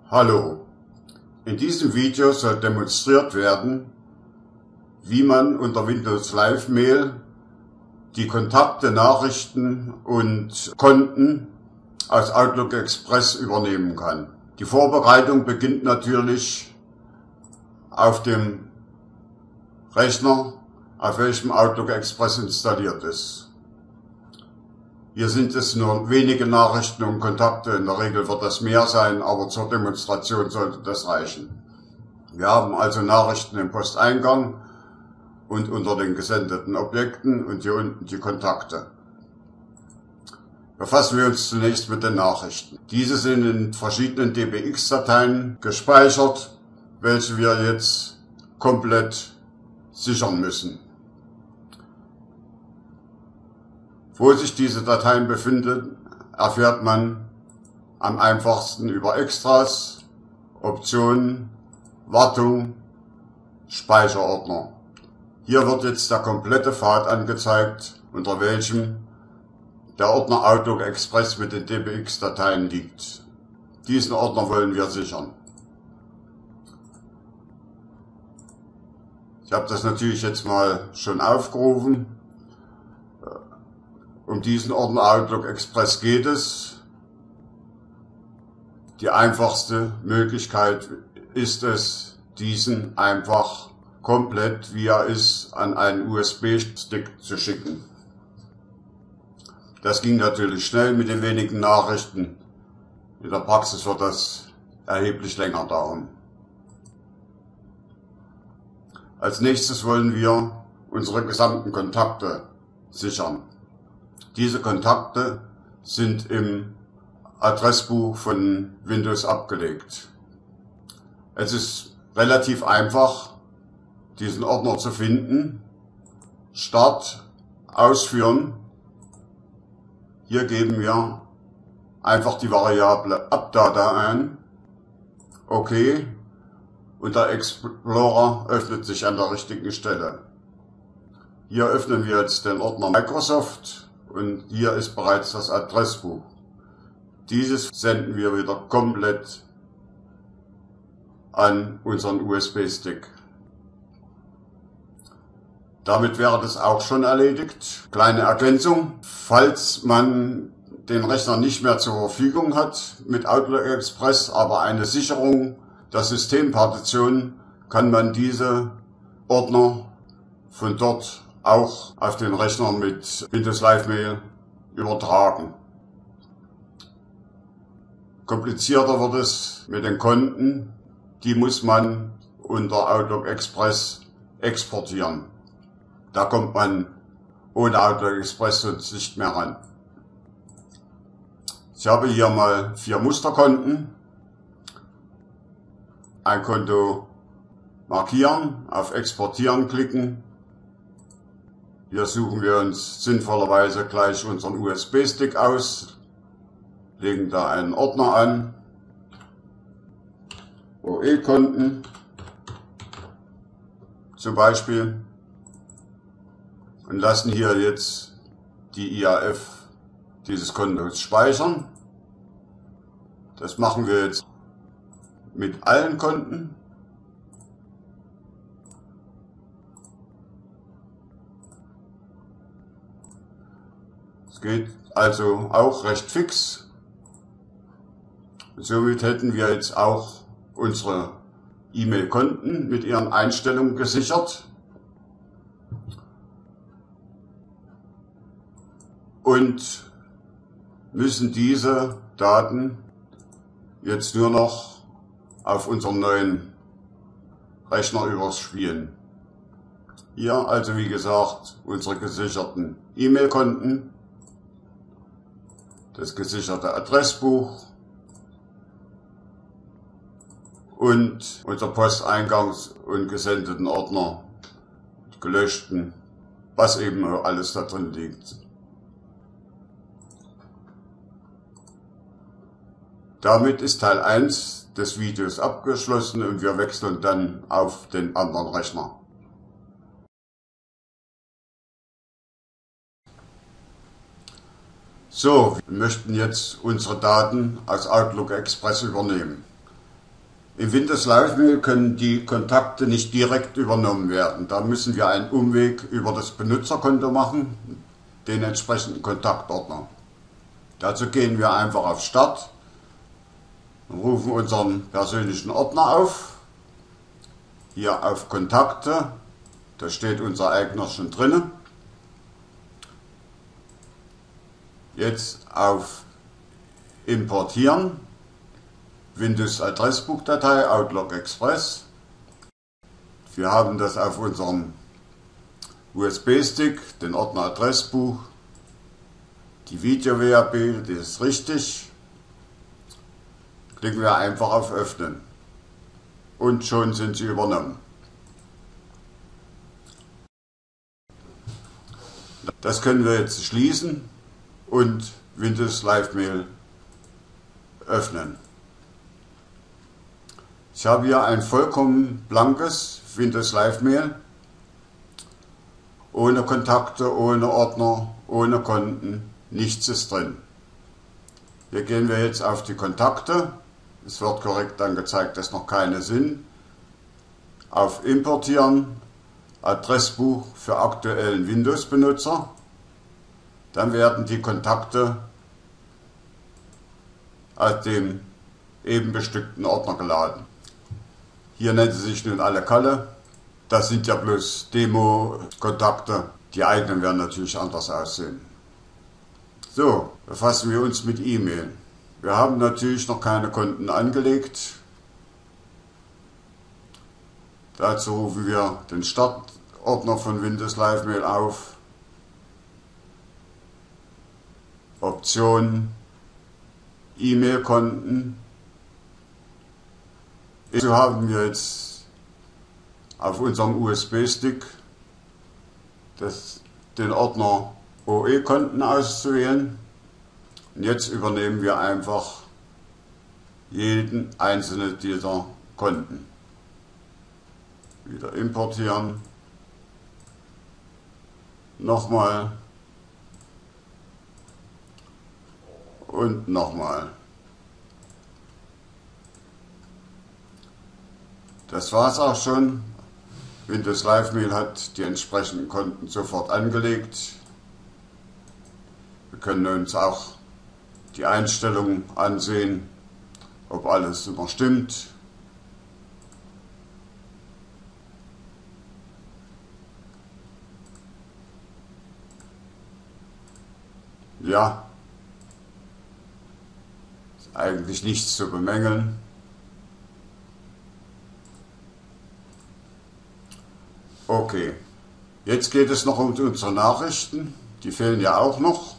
Hallo, in diesem Video soll demonstriert werden, wie man unter Windows Live Mail die Kontakte, Nachrichten und Konten aus Outlook Express übernehmen kann. Die Vorbereitung beginnt natürlich auf dem Rechner, auf welchem Outlook Express installiert ist. Hier sind es nur wenige Nachrichten und Kontakte, in der Regel wird das mehr sein, aber zur Demonstration sollte das reichen. Wir haben also Nachrichten im Posteingang und unter den gesendeten Objekten und hier unten die Kontakte. Befassen wir uns zunächst mit den Nachrichten. Diese sind in verschiedenen DBX-Dateien gespeichert, welche wir jetzt komplett sichern müssen. Wo sich diese Dateien befinden, erfährt man am einfachsten über Extras, Optionen, Wartung, Speicherordner. Hier wird jetzt der komplette Pfad angezeigt, unter welchem der Ordner Outlook Express mit den DBX-Dateien liegt. Diesen Ordner wollen wir sichern. Ich habe das natürlich jetzt mal schon aufgerufen. Um diesen Ordner Outlook Express geht es. Die einfachste Möglichkeit ist es, diesen einfach komplett, wie er ist, an einen USB-Stick zu schicken. Das ging natürlich schnell mit den wenigen Nachrichten. In der Praxis wird das erheblich länger dauern. Als nächstes wollen wir unsere gesamten Kontakte sichern. Diese Kontakte sind im Adressbuch von Windows abgelegt. Es ist relativ einfach, diesen Ordner zu finden. Start, Ausführen. Hier geben wir einfach die Variable Appdata ein. OK. Und der Explorer öffnet sich an der richtigen Stelle. Hier öffnen wir jetzt den Ordner Microsoft. Und hier ist bereits das Adressbuch. Dieses senden wir wieder komplett an unseren USB-Stick. Damit wäre das auch schon erledigt. Kleine Ergänzung: Falls man den Rechner nicht mehr zur Verfügung hat mit Outlook Express, aber eine Sicherung der Systempartition, kann man diese Ordner von dort auch auf den Rechner mit Windows Live Mail übertragen. Komplizierter wird es mit den Konten, die muss man unter Outlook Express exportieren. Da kommt man ohne Outlook Express sonst nicht mehr ran. Ich habe hier mal 4 Musterkonten. Ein Konto markieren, auf Exportieren klicken. Hier suchen wir uns sinnvollerweise gleich unseren USB-Stick aus, legen da einen Ordner an, OE-Konten zum Beispiel, und lassen hier jetzt die IAF dieses Kontos speichern. Das machen wir jetzt mit allen Konten. Es geht also auch recht fix. Somit hätten wir jetzt auch unsere E-Mail-Konten mit ihren Einstellungen gesichert. Und müssen diese Daten jetzt nur noch auf unseren neuen Rechner überspielen. Hier also wie gesagt unsere gesicherten E-Mail-Konten, das gesicherte Adressbuch und unser Posteingangs- und gesendeten Ordner, gelöschten, was eben alles da drin liegt. Damit ist Teil 1 des Videos abgeschlossen und wir wechseln dann auf den anderen Rechner. So, wir möchten jetzt unsere Daten aus Outlook Express übernehmen. Im Windows Live Mail können die Kontakte nicht direkt übernommen werden. Da müssen wir einen Umweg über das Benutzerkonto machen, den entsprechenden Kontaktordner. Dazu gehen wir einfach auf Start und rufen unseren persönlichen Ordner auf. Hier auf Kontakte, da steht unser eigener schon drin. Jetzt auf Importieren, Windows Adressbuchdatei, Outlook Express. Wir haben das auf unserem USB-Stick, den Ordner Adressbuch, die Video-WAB, die ist richtig. Klicken wir einfach auf Öffnen und schon sind sie übernommen. Das können wir jetzt schließen und Windows Live Mail öffnen. Ich habe hier ein vollkommen blankes Windows Live Mail, ohne Kontakte, ohne Ordner, ohne Konten, nichts ist drin. Hier gehen wir jetzt auf die Kontakte, es wird korrekt angezeigt, dass noch keine sind, auf Importieren, Adressbuch für aktuellen Windows-Benutzer, dann werden die Kontakte aus dem eben bestückten Ordner geladen. Hier nennt sie sich nun alle Kalle. Das sind ja bloß Demo-Kontakte. Die eigenen werden natürlich anders aussehen. So, befassen wir uns mit E-Mail. Wir haben natürlich noch keine Konten angelegt. Dazu rufen wir den Startordner von Windows Live Mail auf. Optionen, E-Mail-Konten. So haben wir jetzt auf unserem USB-Stick den Ordner OE-Konten auszuwählen. Und jetzt übernehmen wir einfach jeden einzelnen dieser Konten. Wieder importieren. Nochmal. Und nochmal. Das war's auch schon. Windows Live Mail hat die entsprechenden Konten sofort angelegt. Wir können uns auch die Einstellungen ansehen, ob alles immer stimmt. Ja, ist eigentlich nichts zu bemängeln. Okay, jetzt geht es noch um unsere Nachrichten, die fehlen ja auch noch.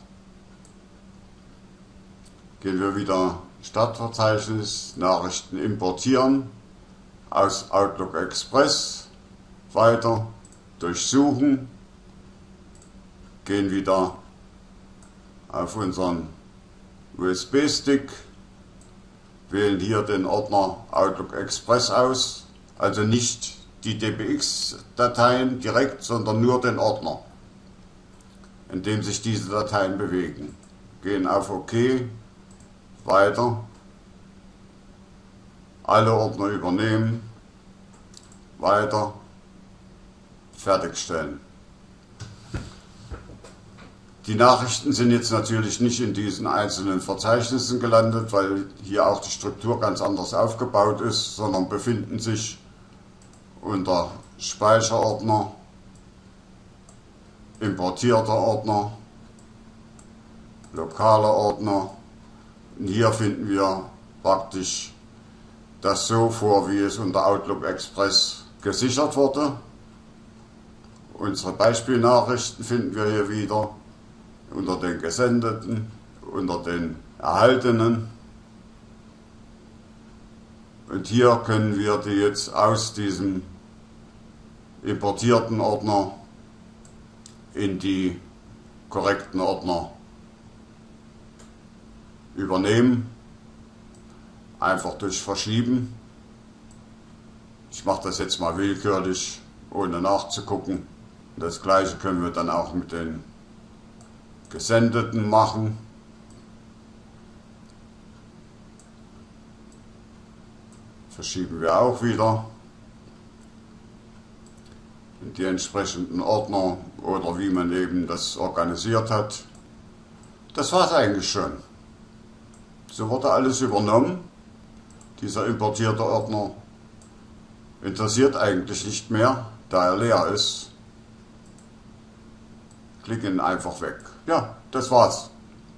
Gehen wir wieder Startverzeichnis, Nachrichten importieren, aus Outlook Express, weiter, durchsuchen, gehen wieder auf unseren USB-Stick, wählen hier den Ordner Outlook Express aus, also nicht die DBX-Dateien direkt, sondern nur den Ordner, in dem sich diese Dateien bewegen. Gehen auf OK, weiter, alle Ordner übernehmen, weiter, fertigstellen. Die Nachrichten sind jetzt natürlich nicht in diesen einzelnen Verzeichnissen gelandet, weil hier auch die Struktur ganz anders aufgebaut ist, sondern befinden sich unter Speicherordner, importierter Ordner, lokaler Ordner. Und hier finden wir praktisch das so vor, wie es unter Outlook Express gesichert wurde. Unsere Beispielnachrichten finden wir hier wieder unter den Gesendeten, unter den Erhaltenen. Und hier können wir die jetzt aus diesem importierten Ordner in die korrekten Ordner übernehmen. Einfach durch Verschieben. Ich mache das jetzt mal willkürlich, ohne nachzugucken. Das gleiche können wir dann auch mit den Gesendeten machen. Verschieben wir auch wieder in die entsprechenden Ordner oder wie man eben das organisiert hat. Das war es eigentlich schon. So wurde alles übernommen. Dieser importierte Ordner interessiert eigentlich nicht mehr, da er leer ist. Klick ihn einfach weg. Ja, das war's.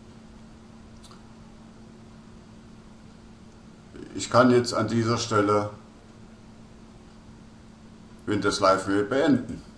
Ich kann jetzt an dieser Stelle Windows Live Mail beenden.